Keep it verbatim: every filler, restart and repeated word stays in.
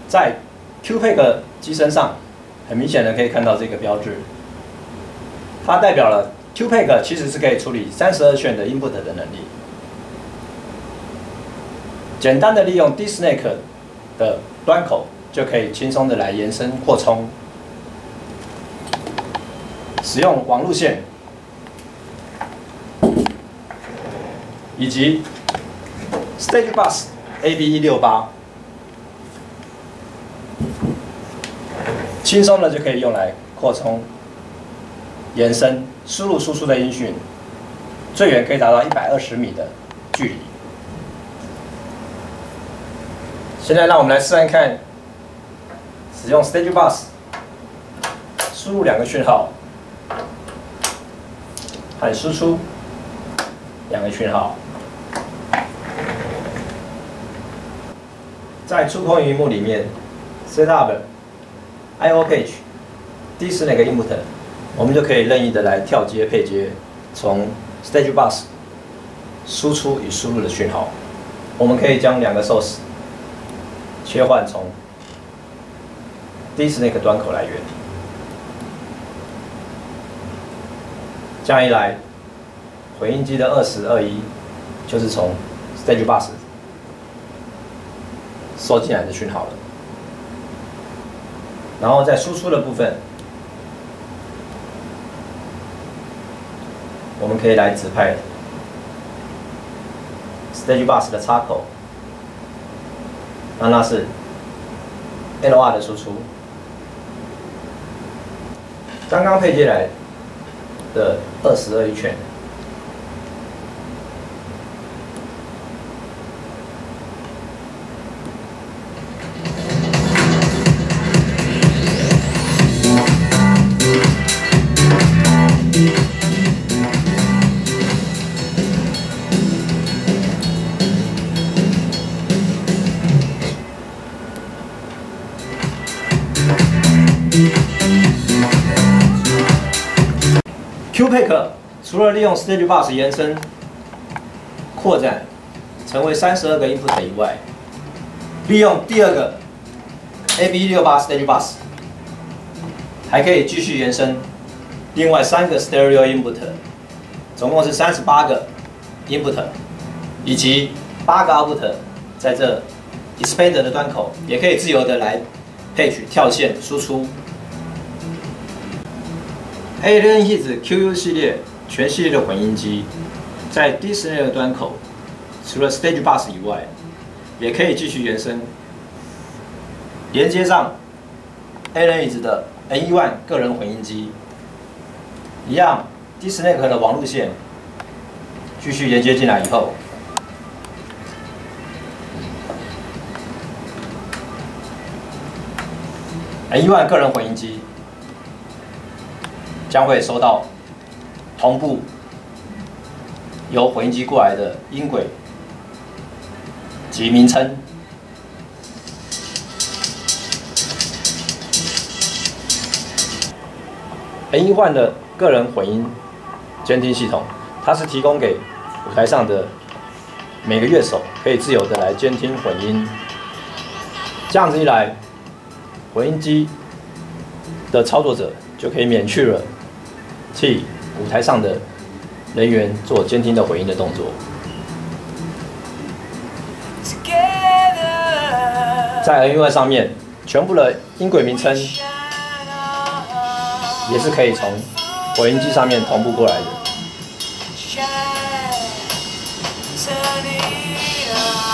在 Q P E G 机身上，很明显的可以看到这个标志，它代表了 Q P E G 其实是可以处理三十二圈的 input 的能力。简单的利用 D SNAC 的端口，就可以轻松的来延伸扩充。使用网路线以及 Stage Bus A B 一六八，轻松的就可以用来扩充、延伸输入输出的音讯，最远可以达到一百二十米的距离。现在让我们来试看看，使用 Stage Bus 输入两个讯号。 和输出两个讯号，在触控荧幕里面 set up I O page D SNAC input， 我们就可以任意的来跳接配接从 Stage Bus 输出与输入的讯号。我们可以将两个 source 切换从 D SNAC 端口来源。 这样一来，回音机的二十二一就是从 Stage Bus 收进来的讯号了。然后在输出的部分，我们可以来指派 Stage Bus 的插口，让它是 L R 的输出。刚刚配接来 的二十二一圈，Q P E G 除了利用 Stage Bus 延伸、扩展成为三十二个 input 以外，利用第二个 A B 一六八 Stage Bus 还可以继续延伸另外三个 Stereo input， 总共是三十八个 input， 以及八个 output， 在这 expander 的端口也可以自由的来配取跳线输出。 A L N Hits Q U 系列全系列的混音机，在 D SNAC 的端口，除了 Stage Bus 以外，也可以继续延伸，连接上 A L N Hits 的 N 一 个人混音机，一样 D SNAC 的网路线继续连接进来以后， N 一 个人混音机 将会收到同步由混音机过来的音轨及名称。N 一 的个人混音监听系统，它是提供给舞台上的每个乐手可以自由的来监听混音。这样子一来，混音机的操作者就可以免去了 替舞台上的人员做监听的回音的动作。在 N 一 上面，全部的音轨名称也是可以从回音机上面同步过来的。